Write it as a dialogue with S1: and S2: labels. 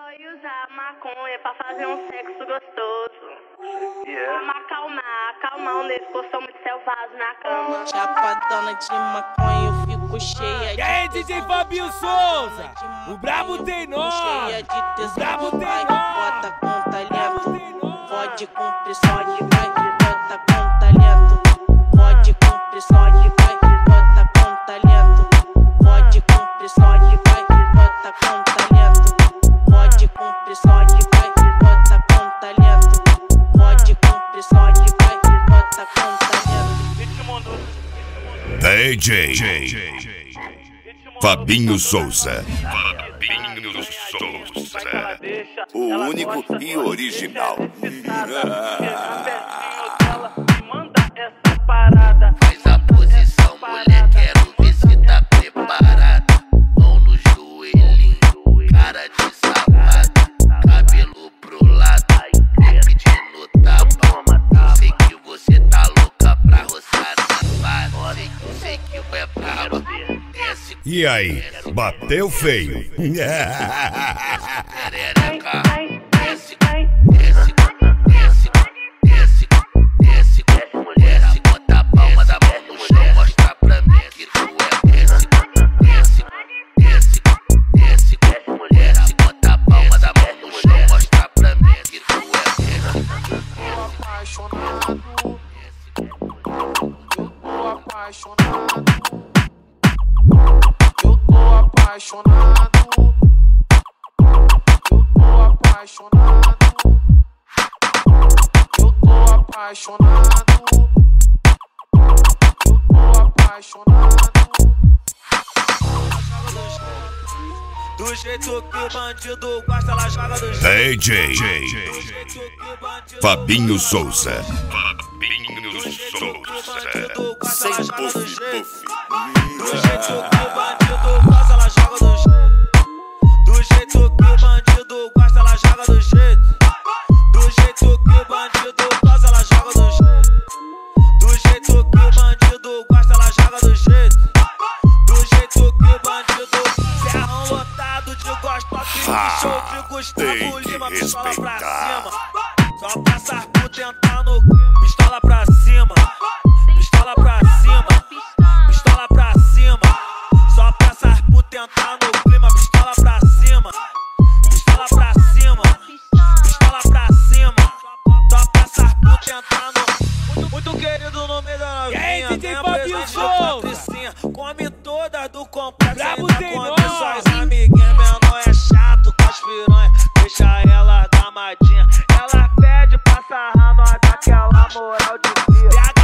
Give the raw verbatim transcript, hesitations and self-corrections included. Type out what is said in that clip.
S1: foi usar maconha pra fazer um sexo gostoso. Yeah. Pra me acalmar, acalmar um deles, porque eu sou muito selvagem na cama.
S2: Chapadona de maconha, eu fico cheia de.
S3: E aí, D J Fabinho Souza? O brabo tem nome!
S2: Cheia de tesão,
S3: o brabo tem
S2: vai,
S3: nome!
S2: bota com talento. Pode com pressão, vai, bota com talento. Pode com pressão, vai, bota com talento. Pode com pressão, vai, bota com talento. Pode com pressão, vai, bota com talento. Pode com pressão, vai, bota com talento.
S4: D J Fabinho Souza. Fabinho Souza.
S5: O único e original.
S6: Faz a posição, mulher, quero ver se tá preparada. Mão no joelhinho, cara de safada. Cabelo pro lado, pedindo tapa. Eu sei que você tá louca pra roçar safada. Sei que, sei que é braba. Desce.
S4: E aí, bateu feio?
S6: Perereca, desce, desce, desce, desce, desce, desce, bota a palma da mão no chão, mostra pra mim que tu é. Desce, desce, desce, desce, desce, bota a palma da mão no chão, mostra pra mim que tu é.
S2: Eu tô apaixonado, eu tô apaixonado, eu tô apaixonado. Apaixonado, eu tô apaixonado, eu tô apaixonado.
S3: Do jeito que o bandido gosta, ela joga do jeito.
S4: D J Fabinho Souza. Fabinho Souza.
S5: Sem puff, puff.
S3: Do jeito que o bandido gosta, ela joga do jeito. Do jeito que o bandido gosta, ela joga do jeito. Do jeito que o bandido gosta, ela joga do jeito. Do jeito que o bandido gosta, ela joga do jeito. Do jeito que o bandido ferrão lotado de gosta, de show de Gustavo Lima, pistola pra cima. Só passar por tentar no pistola pra cima. Pistola pra cima. Pistola pra cima. Só passar por tentar no clima, pistola pra cima. Pistola pra cima. Pistola pra cima. Só passar por tentar no. Muito querido no meio da novinha. Tem presente do Patricinha. Come todas do complexo, ainda come suas amiguinhas. Menor é chato com as piranhas, deixa ela damadinha. Ela pede pra sarrar, nós daquela moral de dia.